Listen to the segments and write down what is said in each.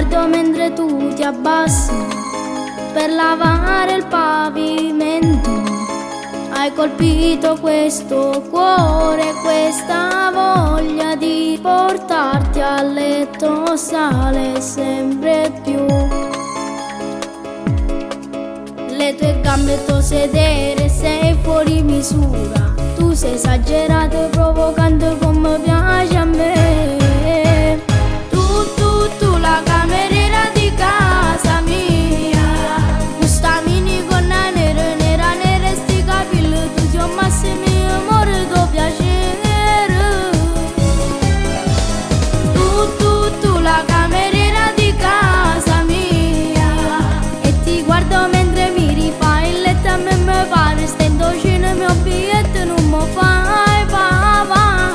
guardo mentre tu ti abbassi per lavare il pavimento. Hai colpito questo cuore, questa voglia di portarti a letto sale sempre più. Le tue gambe, il tuo sedere, sei fuori misura. Tu sei esagerato e provocante come piace a me. Tu, la camerera di casa mia. Questa mini gonna nera, nera, nera, sti capelli, tu sei un massimo amore, tuo piacere. Tu, la camerera di casa mia. E ti guardo mentre mi rifai il letto, a me mi pare stendo cino, mio biglietto non mi fai papà.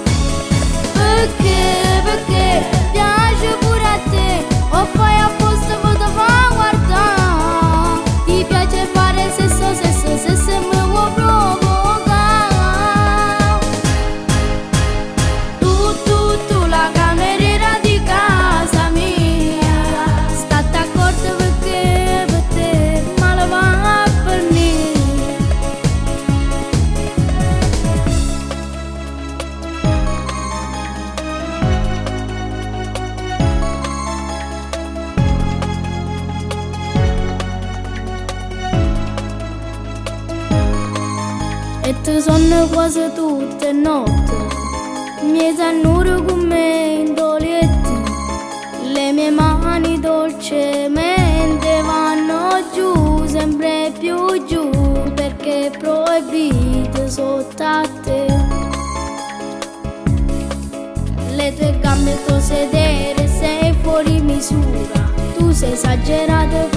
Perché piace pure a te, o fai apposta per te fa guardare. Ti piace fare sesso, mi vuoi provocare. Tu, la camerera di casa mia. State accorti perché per te male va per me. E tu sono quasi tutte notte, mi sannuro con me in dolietti. Le mie mani dolcemente vanno giù, sempre più giù, perché è proibito sotto a te. Le tue gambe, il tuo sedere, sei fuori misura. Tu sei esagerato